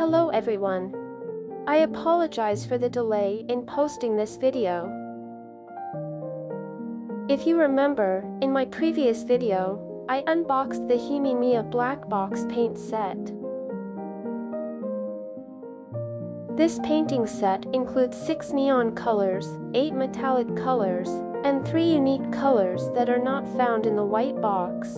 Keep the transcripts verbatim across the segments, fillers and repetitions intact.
Hello everyone. I apologize for the delay in posting this video. If you remember, in my previous video, I unboxed the Himi Miya black box paint set. This painting set includes six neon colors, eight metallic colors, and three unique colors that are not found in the white box.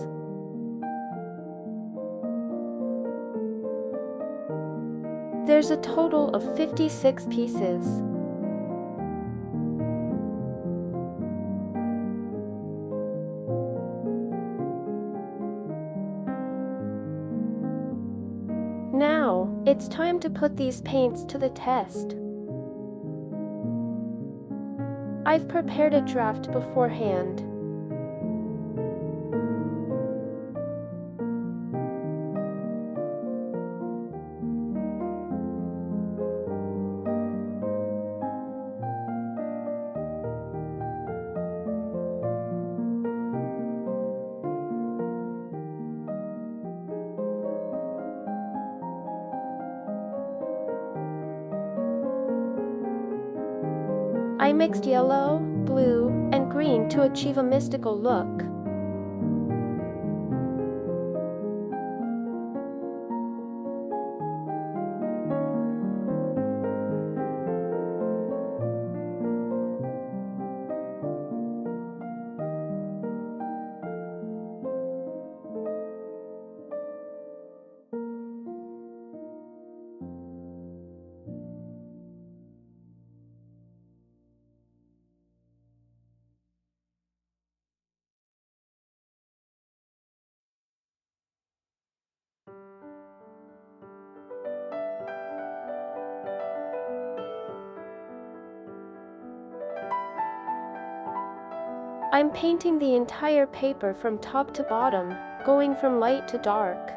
There's a total of fifty-six pieces. Now, it's time to put these paints to the test. I've prepared a draft beforehand. I mixed yellow, blue, and green to achieve a mystical look. I'm painting the entire paper from top to bottom, going from light to dark.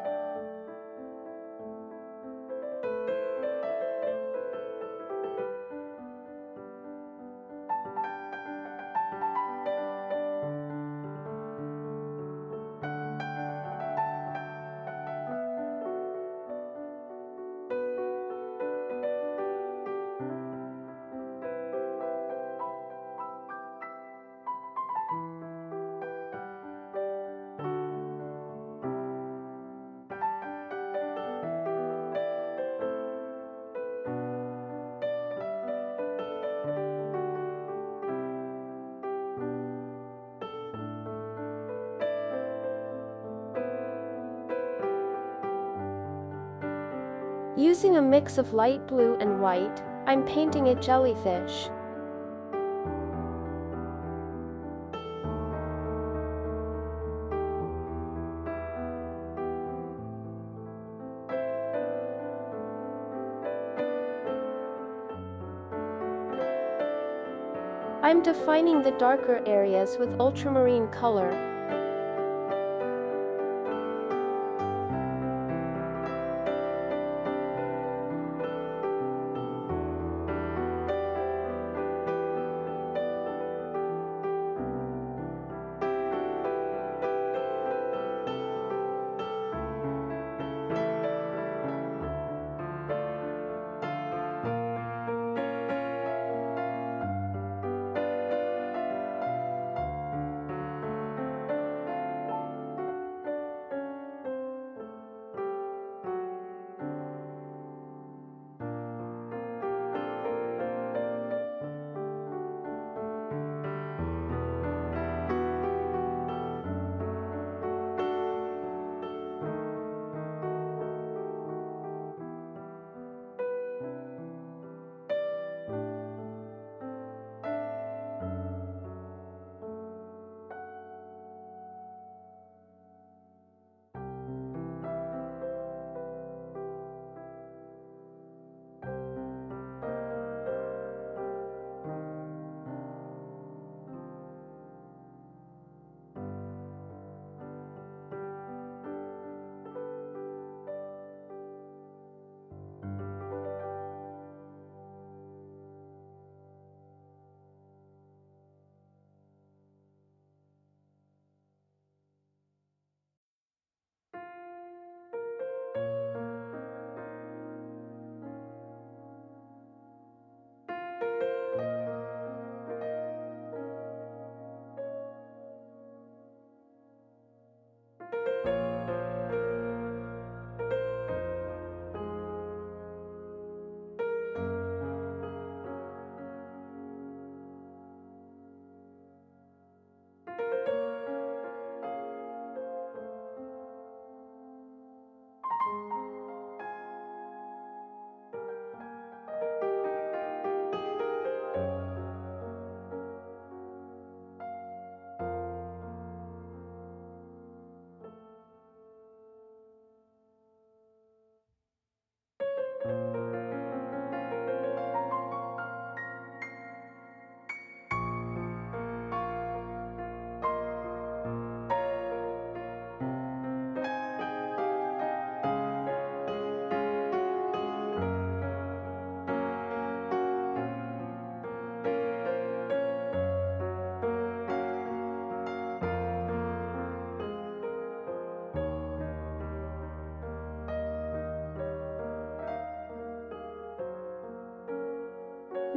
Using a mix of light blue and white, I'm painting a jellyfish. I'm defining the darker areas with ultramarine color.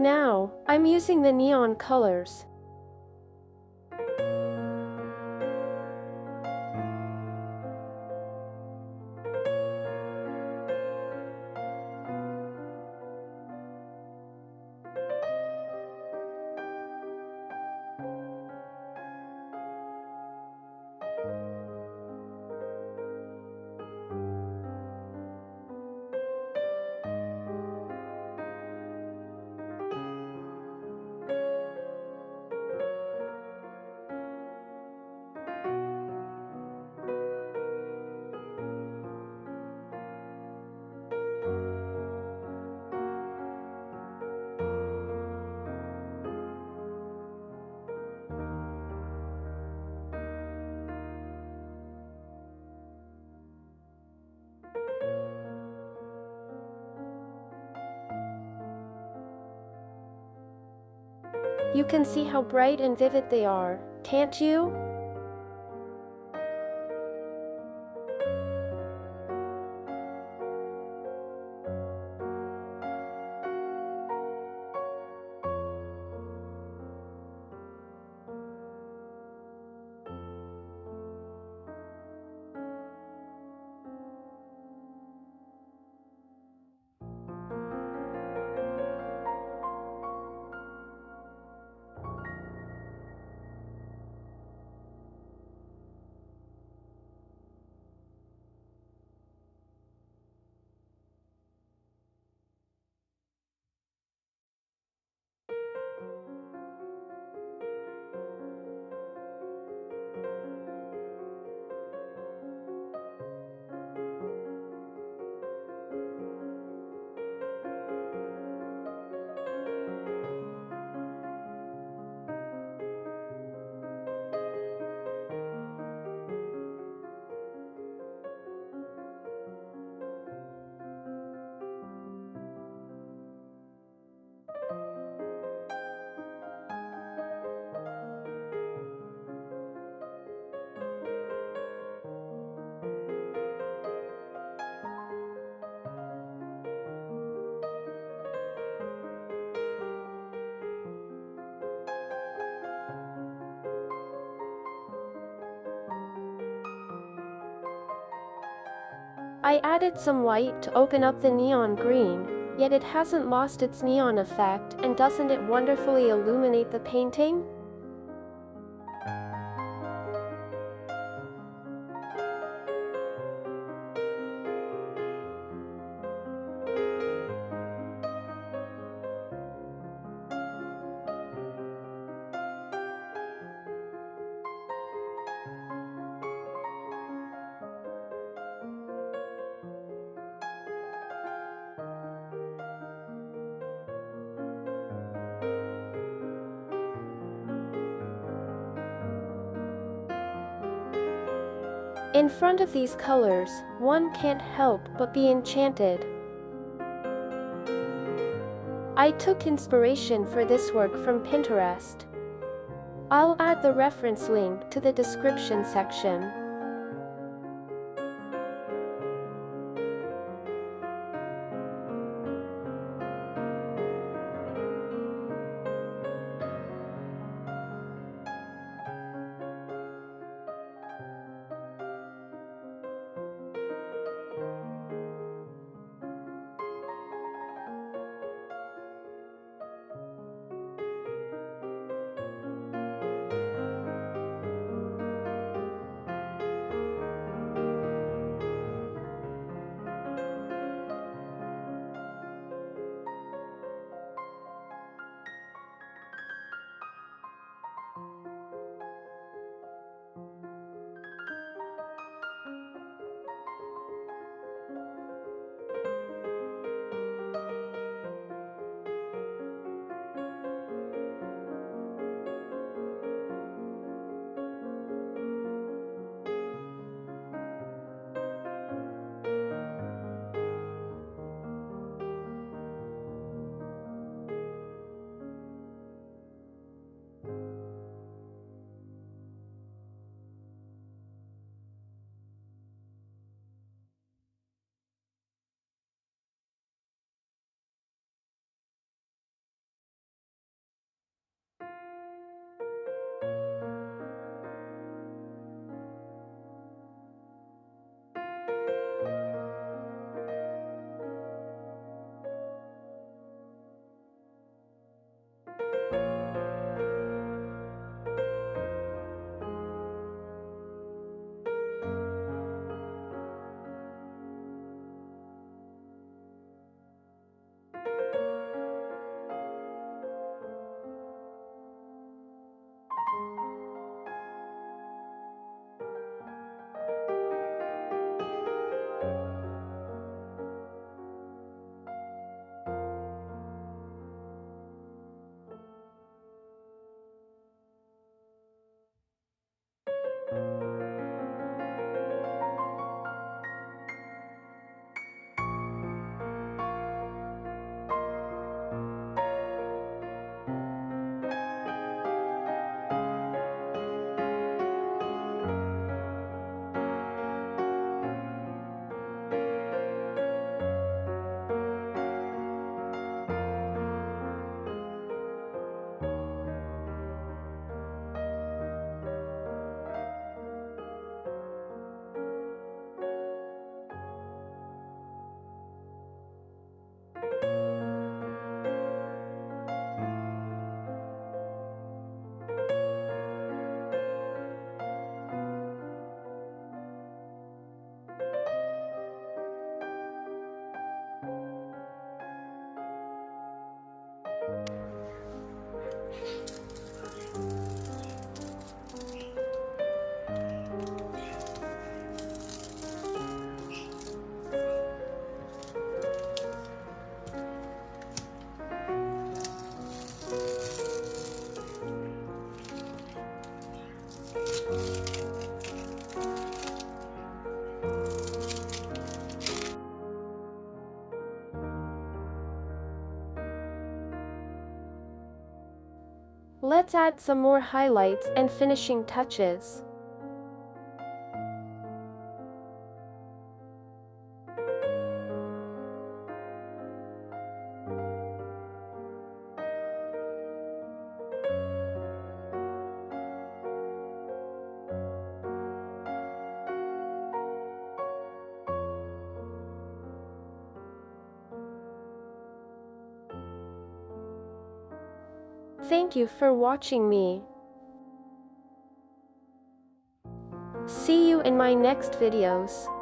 Now, I'm using the neon colors. You can see how bright and vivid they are, can't you? I added some white to open up the neon green, yet it hasn't lost its neon effect, and doesn't it wonderfully illuminate the painting? In front of these colors, one can't help but be enchanted. I took inspiration for this work from Pinterest. I'll add the reference link to the description section. Let's add some more highlights and finishing touches. Thank you for watching me. See you in my next videos.